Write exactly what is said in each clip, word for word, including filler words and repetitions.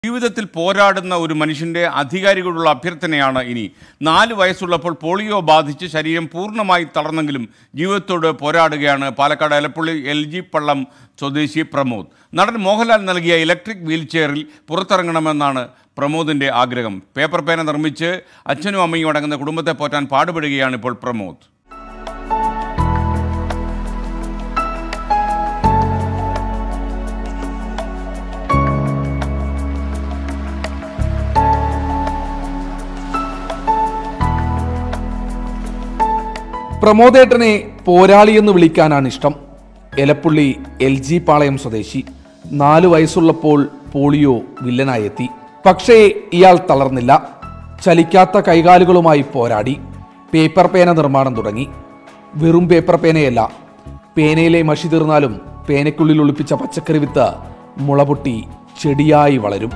ജീവിതത്തിൽ പോരാടുന്ന ഒരു മനുഷ്യന്റെ അധികാരികളുള്ള അഭ്യർത്ഥനയാണ് ഇനി. നാല് വയസ്സുള്ളപ്പോൾ പോളിയോ ബാധിച്ച് ശരീരം പൂർണ്ണമായി തളർന്നെങ്കിലും ജീവിതത്തോട് പോരാടുകയാണ് പാലക്കാട് എലപ്പുള്ളി എൽ ജി പള്ളം സ്വദേശി പ്രമോദ്. നടൻ മോഹൻലാൽ നൽകിയ ഇലക്ട്രിക് വീൽ ചെയറിൽ പുറത്തിറങ്ങണമെന്നാണ് പ്രമോദിന്റെ ആഗ്രഹം. പേപ്പർ പേന നിർമ്മിച്ച് അച്ഛനും അമ്മയും അടങ്ങുന്ന കുടുംബത്തെ പോറ്റാൻ പാടുപെടുകയാണ് ഇപ്പോൾ പ്രമോദ്. പ്രമോദേട്ടനെ പോരാളിയെന്ന് വിളിക്കാനാണ് ഇഷ്ടം. എലപ്പുള്ളി എൽ ജി പാളയം സ്വദേശി. നാലു വയസ്സുള്ളപ്പോൾ പോളിയോ വില്ലനായെത്തി. പക്ഷേ ഇയാൾ തളർന്നില്ല. ചലിക്കാത്ത കൈകാലുകളുമായി പോരാടി പേപ്പർ പേന നിർമ്മാണം തുടങ്ങി. വെറും പേപ്പർ പേനയല്ല, പേനയിലെ മഷി തീർന്നാലും പേനയ്ക്കുള്ളിൽ ഒളിപ്പിച്ച പച്ചക്കറി വിത്ത് മുളപൊട്ടി ചെടിയായി വളരും.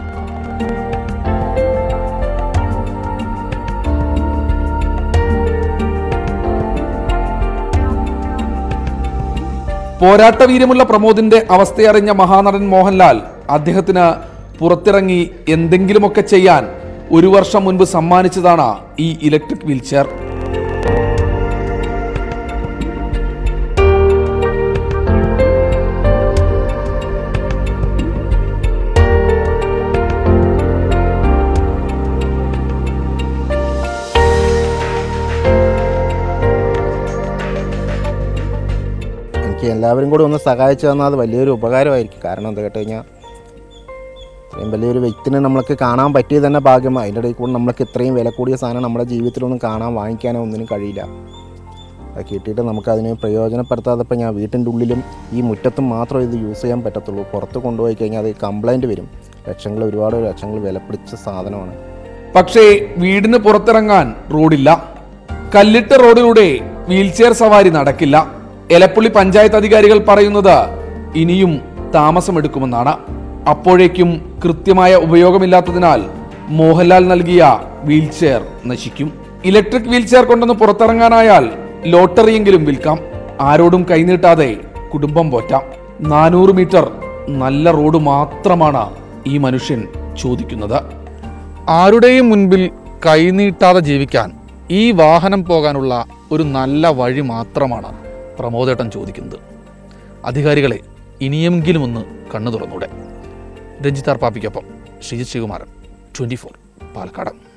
പോരാട്ടവീര്യമുള്ള പ്രമോദിന്റെ അവസ്ഥയറിഞ്ഞ മഹാനടൻ മോഹൻലാൽ അദ്ദേഹത്തിന് പുറത്തിറങ്ങി എന്തെങ്കിലുമൊക്കെ ചെയ്യാൻ ഒരു വർഷം മുൻപ് സമ്മാനിച്ചതാണ് ഈ ഇലക്ട്രിക് വീൽ ചെയർ. എല്ലാവരും കൂടി ഒന്ന് സഹായിച്ചു തന്നാൽ അത് വലിയൊരു ഉപകാരമായിരിക്കും. കാരണം എന്താ കേട്ട് കഴിഞ്ഞാൽ ഇത്രയും വലിയൊരു വ്യക്തിനെ നമ്മൾക്ക് കാണാൻ പറ്റിയത് തന്നെ ഭാഗ്യമാണ്. അതിൻ്റെ ഇടയിൽ കൂടെ നമ്മൾക്ക് ഇത്രയും വില കൂടിയ സാധനം നമ്മുടെ ജീവിതത്തിലൊന്നും കാണാൻ വാങ്ങിക്കാനോ ഒന്നിനും കഴിയില്ല. അത് കിട്ടിയിട്ട് നമുക്കതിനെ പ്രയോജനപ്പെടുത്താതപ്പോൾ ഞാൻ വീട്ടിൻ്റെ ഉള്ളിലും ഈ മുറ്റത്തും മാത്രം ഇത് യൂസ് ചെയ്യാൻ പറ്റത്തുള്ളൂ. പുറത്ത് കൊണ്ടുപോയി കഴിഞ്ഞാൽ അത് കംപ്ലൈൻറ്റ് വരും. ലക്ഷങ്ങൾ ഒരുപാട് ലക്ഷങ്ങൾ വിലപിടിച്ച സാധനമാണ്. പക്ഷേ വീടിന് പുറത്തിറങ്ങാൻ റോഡില്ല. കല്ലിട്ട റോഡിലൂടെ വീൽ ചെയർ സവാരി നടക്കില്ല. എലപ്പുള്ളി പഞ്ചായത്ത് അധികാരികൾ പറയുന്നത് ഇനിയും താമസമെടുക്കുമെന്നാണ്. അപ്പോഴേക്കും കൃത്യമായ ഉപയോഗമില്ലാത്തതിനാൽ മോഹൻലാൽ നൽകിയ വീൽ ചെയർ നശിക്കും. ഇലക്ട്രിക് വീൽ ചെയർ കൊണ്ടൊന്ന് പുറത്തിറങ്ങാനായാൽ ലോട്ടറിയെങ്കിലും വിൽക്കാം. ആരോടും കൈനീട്ടാതെ കുടുംബം പോറ്റാം. നാനൂറ് മീറ്റർ നല്ല റോഡ് മാത്രമാണ് ഈ മനുഷ്യൻ ചോദിക്കുന്നത്. ആരുടെയും മുൻപിൽ കൈനീട്ടാതെ ജീവിക്കാൻ ഈ വാഹനം പോകാനുള്ള ഒരു നല്ല വഴി മാത്രമാണ് പ്രമോദേട്ടൻ ചോദിക്കുന്നത്. അധികാരികളെ ഇനിയെങ്കിലും ഒന്ന് കണ്ണു തുറന്നൂടെ. രഞ്ജിത്ത് ആർ പാപ്പിക്കൊപ്പം ശ്രീജിത് ശ്രീകുമാരൻ, ട്വൻറ്റി ഫോർ, പാലക്കാട്.